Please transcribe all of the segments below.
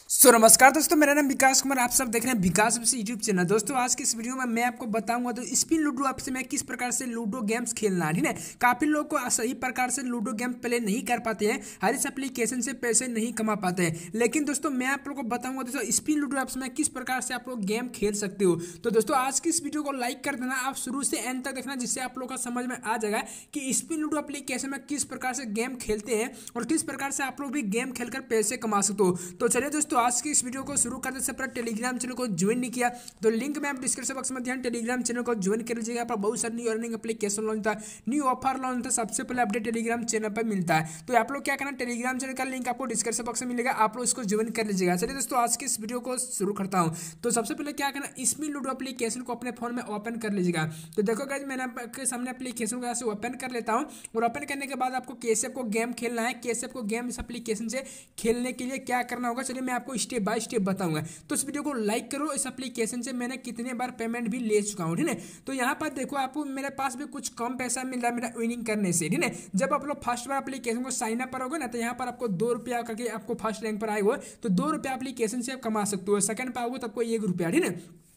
नमस्कार दोस्तों, मेरा नाम विकास कुमार। आप सब देख रहे हैं विकास यूट्यूब चैनल। दोस्तों आज की इस वीडियो में मैं आपको बताऊंगा तो स्पिन लूडो ऐप से मैं किस प्रकार से लूडो गेम्स खेलना है। ठीक है, काफी लोग को सही प्रकार से लूडो गेम प्ले नहीं कर पाते हैं, हर इस एप्लीकेशन से पैसे नहीं कमा पाते हैं। लेकिन दोस्तों मैं आप लोगों को बताऊंगा दोस्तों स्पिन लूडो ऐप में किस प्रकार से आप लोग गेम खेल सकते हो। तो दोस्तों आज की इस वीडियो को लाइक कर देना, आप शुरू से एंड तक देखना, जिससे आप लोग का समझ में आ जाएगा कि स्पिन लूडो एप्लीकेशन में किस प्रकार से गेम खेलते हैं और किस प्रकार से आप लोग भी गेम खेलकर पैसे कमा सकते हो। तो चलिए दोस्तों आज की इस वीडियो को शुरू करने से पहले टेलीग्राम चैनल को ज्वाइन नहीं किया तो लिंक में आप डिस्क्रिप्शन बॉक्स में ध्यान टेलीग्राम चैनल को ज्वाइन कर लीजिएगा। पर बहुत सारी न्यू अर्निंग एप्लीकेशन लॉन्च था, न्यू ऑफर लॉन्च था, सबसे पहले अपडेट टेलीग्राम चैनल पर मिलता है। तो आप लोग क्या करना, टेलीग्राम चैनल का लिंक आपको डिस्क्रिप्शन बॉक्स में मिलेगा, आप लोग इसको ज्वाइन कर लीजिएगा। चलिए दोस्तों आज की इस वीडियो को शुरू करता हूं। तो सबसे पहले क्या करना, स्पिन लूडो एप्लीकेशन को अपने फोन में ओपन कर लीजिएगा। तो देखो गाइस मैंने आपके सामने एप्लीकेशन को ऐसे ओपन कर लेता हूं और ओपन करने के बाद आपको कैसे आपको गेम खेलना है, कैसे आपको गेम इस एप्लीकेशन से खेलने के लिए क्या करना होगा, चलिए मैं आपको स्टेप बाय स्टेप बताऊंगा। तो इस वीडियो को लाइक करो। इस एप्लीकेशन से मैंने कितने बार पेमेंट भी ले चुका हूं, ठीक है। तो यहाँ पर देखो आपको मेरे पास भी कुछ कम पैसा मिल रहा है मेरा विनिंग करने से, ठीक है। जब आप लोग फर्स्ट बार एप्लीकेशन को साइन अप करोगे ना तो यहाँ पर आपको 2 रुपया करके आपको फर्स्ट रैंक पर आएगा, तो 2 रुपया एप्लीकेशन से आप कमा सकते हो। सेकंड पर आओगे तो आपको 1 रुपया, ठीक है।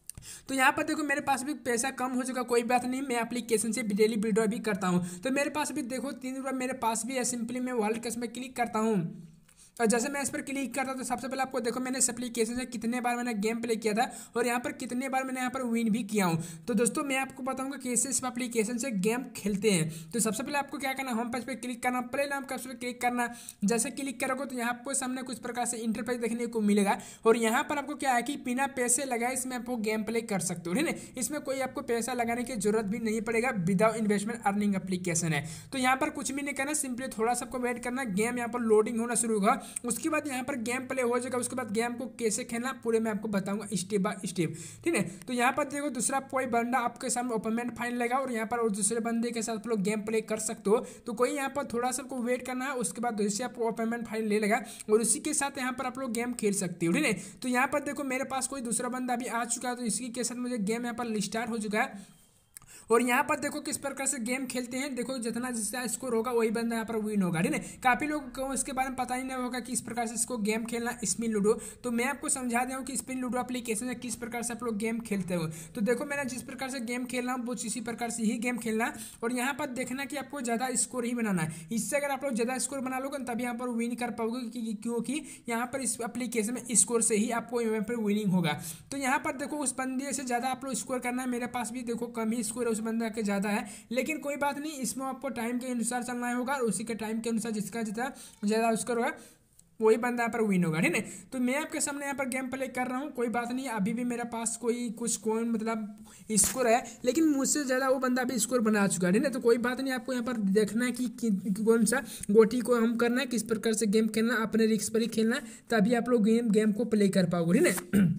तो यहाँ पर देखो मेरे पास भी पैसा कम हो चुका, कोई बात नहीं, मैं एप्लीकेशन से डेली विड्रॉ भी करता हूँ। तो मेरे पास भी देखो 3 रुपया मेरे पास भी है। सिंपली मैं वर्ल्ड कप में क्लिक करता हूँ और जैसे मैं इस पर क्लिक करता हूं तो सबसे पहले आपको देखो मैंने इस एप्लीकेशन से कितने बार मैंने गेम प्ले किया था और यहाँ पर कितने बार मैंने यहाँ पर विन भी किया हूँ। तो दोस्तों मैं आपको बताऊंगा कैसे इस एप्लीकेशन से गेम खेलते हैं। तो सबसे पहले आपको क्या करना, होम पेज पे क्लिक करना, प्ले नाम का पर क्लिक करना। जैसे क्लिक करोगे तो यहाँ आपको सामने कुछ प्रकार से इंटरफेस देखने को मिलेगा और यहाँ पर आपको क्या है कि बिना पैसे लगाए इसमें आपको गेम प्ले कर सकते हो, ठीक है। इसमें कोई आपको पैसा लगाने की जरूरत भी नहीं पड़ेगा, विदाउट इन्वेस्टमेंट अर्निंग एप्लीकेशन है। तो यहाँ पर कुछ भी नहीं करना, सिंपली थोड़ा सा आपको वेट करना, गेम यहाँ पर लोडिंग होना शुरू होगा। उसके बाद यहाँ पर गेम प्ले हो जाएगा। उसके बाद गेम को कैसे खेलना पूरे मैं आपको बताऊंगा स्टेप बाय स्टेप, ठीक है। तो यहाँ पर देखो दूसरा कोई बंदा आपके सामने ओपनमेंट फाइन लेगा और यहाँ पर और दूसरे बंदे के साथ आप लोग गेम प्ले कर सकते हो। तो कोई यहाँ पर थोड़ा सा आपको वेट करना है, उसके बाद दूसरे आपको ओपनमेंट फाइन ले लेगा और उसी के साथ यहाँ पर आप लोग गेम खेल सकते हो, ठीक है। तो यहाँ पर देखो मेरे पास कोई दूसरा बंदा भी आ चुका है, तो इसी के साथ मुझे गेम यहाँ पर स्टार्ट हो चुका है। और यहाँ पर देखो किस प्रकार से गेम खेलते हैं। देखो जितना जिसका स्कोर होगा वही बंदा यहाँ पर विन होगा, ठीक है। काफी लोगों को इसके बारे में पता ही नहीं होगा कि इस प्रकार से इसको गेम खेलना स्पिन लूडो। तो मैं आपको समझा दूँ कि स्पिन लूडो एप्लीकेशन में किस प्रकार से आप लोग गेम खेलते हो। तो देखो मैंने जिस प्रकार से गेम खेल रहा हूँ वो इसी प्रकार से ही गेम खेलना और यहाँ पर देखना कि आपको ज़्यादा स्कोर ही बनाना है। इससे अगर आप लोग ज़्यादा स्कोर बना लोगे तभी यहाँ पर विन कर पाओगे, क्योंकि यहाँ पर इस एप्लीकेशन में स्कोर से ही आपको यहाँ पर विनिंग होगा। तो यहाँ पर देखो उस बंदे से ज़्यादा आप लोग स्कोर करना है। मेरे पास भी देखो कम ही स्कोर है, उस बंदा के ज़्यादा है, लेकिन कोई बात नहीं, इसमें आपको टाइम के अनुसार चलना होगा और उसी के टाइम के अनुसार जिसका जितना ज़्यादा स्कोर होगा वही बंदा यहाँ पर विन होगा, ठीक है। तो मैं आपके सामने यहाँ पर गेम प्ले कर रहा हूँ, कोई बात नहीं, अभी भी मेरे पास कोई मतलब स्कोर है, लेकिन मुझसे ज़्यादा वो बंदा भी स्कोर बना चुका है, ठीक है। तो कोई बात नहीं, आपको यहाँ पर देखना है कि कौन सा गोटी को हम करना है, किस प्रकार से गेम खेलना, अपने रिस्क पर ही खेलना है, तभी आप लोग गेम को प्ले कर पाओगे, ठीक है।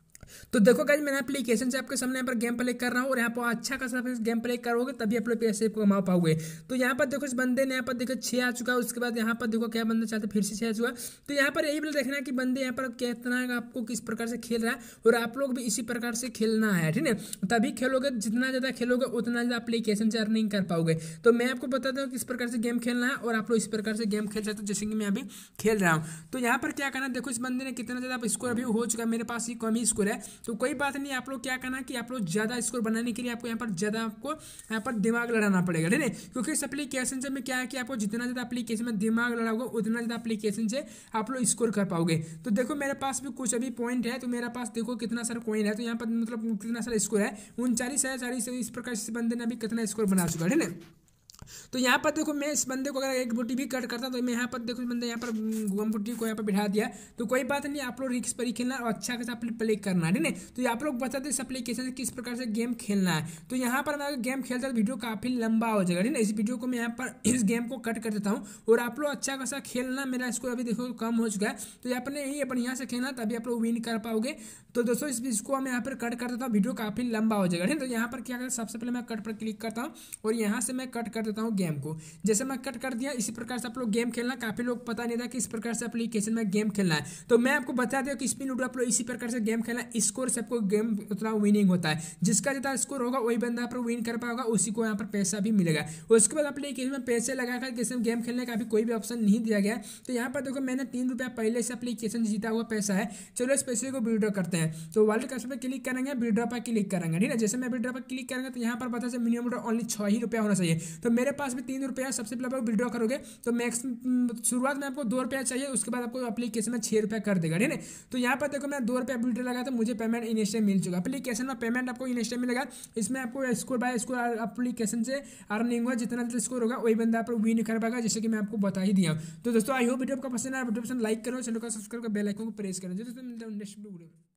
तो देखो गाइस मैंने एप्लीकेशन से आपके सामने यहाँ पर गेम प्ले कर रहा हूँ और यहाँ पर अच्छा खासा गेम प्ले करोगे तभी आप लोग पैसे कमा पाओगे। तो यहाँ पर देखो इस बंदे ने यहाँ पर देखो 6 आ चुका है। उसके बाद यहाँ पर देखो क्या बंदा चाहते फिर से 6 आ चुका। तो यहाँ पर यही देखना है कि बंदे यहाँ पर कितना आपको किस प्रकार से खेल रहा है और आप लोग भी इसी प्रकार से खेलना है, ठीक है। तभी खेलोगे, जितना ज़्यादा खेलोगे उतना ज़्यादा एप्लीकेशन से अर्निंग कर पाओगे। तो मैं आपको बताता हूँ किस प्रकार से गेम खेलना है और आप लोग इस प्रकार से गेम खेल सकते हो जैसे कि मैं अभी खेल रहा हूँ। तो यहाँ पर क्या करना, देखो इस बंदे ने कितना ज़्यादा स्कोर अभी हो चुका है, मेरे पास ही कम ही स्कोर है। तो कोई बात नहीं, आप लोग क्या करना कि आप लोग ज़्यादा स्कोर बनाने के लिए आपको यहाँ पर ज़्यादा आपको यहाँ पर दिमाग लड़ाना पड़ेगा, ठीक है। क्योंकि इस एप्लीकेशन से में क्या है कि आपको जितना ज़्यादा एप्लीकेशन में दिमाग लड़ाओगे उतना ज़्यादा एप्लीकेशन से आप लोग स्कोर कर पाओगे। तो देखो मेरे पास भी कुछ अभी पॉइंट है, तो मेरे पास देखो कितना सारा कॉइन है, तो यहाँ पर मतलब कितना सारा स्कोर है 39 है 40। इस प्रकार से बंदे ने अभी कितना स्कोर बना चुका है, ठीक है। तो यहाँ पर देखो मैं इस बंदे को अगर एक बूटी भी कट करता तो मैं यहाँ पर देखो इस बंदे यहाँ पर गम बूटी को यहाँ पर बिठा दिया। तो कोई बात नहीं, आप लोग रिक्स पर ही खेलना और अच्छा खासा प्ले करना है, ठीक है। तो आप लोग बता दो इस एप्लीकेशन से किस प्रकार से गेम खेलना है। तो यहाँ पर मैं गेम खेलता तो वीडियो काफ़ी लंबा हो जाएगा, ठीक है। इस वीडियो को मैं यहाँ पर इस गेम को कट कर देता हूँ और आप लोग अच्छा खासा खेलना। मेरा स्कोर अभी देखो कम हो चुका है, तो यहाँ पर यही बढ़िया से खेलना तभी आप लोग विन कर पाओगे। तो दोस्तों इसको मैं यहाँ पर कट कर देता हूँ, वीडियो काफ़ी लंबा हो जाएगा, ठीक है। तो यहाँ पर क्या करें, सबसे पहले मैं कट पर क्लिक करता हूँ और यहाँ से मैं कट कर देता हूँ। देता हूँ गेम को। जैसे मैं कट कर दिया, इसी प्रकार से आप लोग गेम खेलना। काफ़ी लोग पता नहीं था कि इस प्रकार से एप्लीकेशन में गेम खेलना है, तो मैं आपको बता दिया कि स्पिन लूडो आप लोग इसी प्रकार से गेम खेलना। स्कोर से आपको गेम उतना विनिंग होता है, जिसका जितना स्कोर होगा वही बंदा आप विन कर पाएगा, उसी को यहाँ पर पैसा भी मिलेगा। उसके बाद एप्लीकेशन में पैसे लगाकर किसी गेम खेलने का भी कोई भी ऑप्शन नहीं दिया गया। तो यहाँ पर देखो मैंने 3 रुपया पहले से एप्लीकेशन जीता हुआ पैसा है। चलो इस पैसे को विड्रॉ करते हैं। तो वालेट कैश पे क्लिक करेंगे, विड्रॉ पर क्लिक करेंगे, ठीक है। जैसे मैं विड्रॉ पर क्लिक करेंगे तो यहाँ पर पता चले मिनिमम ओनली 6 ही रुपया होना चाहिए। तो मेरे पास भी 3 रुपया। सबसे पहले आप विड्रॉ करोगे तो शुरुआत में आपको 2 रुपया चाहिए, उसके बाद आपको एप्लीकेशन में 6 रुपया कर देगा, ठीक है। तो यहाँ पर देखो मैं 2 रुपया विड्रॉ लगा तो मुझे पेमेंट इंस्टेंट मिल चुका। एप्लीकेशन में पेमेंट आपको इंस्टेंट मिलेगा। इसमें आपको स्कोर बाय स्कोर एप्लीकेशन से अर्निंग हुआ, जितना स्कोर होगा वही बंदा आप विन कर पाएगा, जैसे कि मैं आपको बता ही दिया। तो दोस्तों आई होप वीडियो आपको पसंद आया। वीडियो पसंद लाइक करो, चैनल को सब्सक्राइब कर बेल आइकन को प्रेस करो। दोस्तों मिलता है नेक्स्ट वीडियो।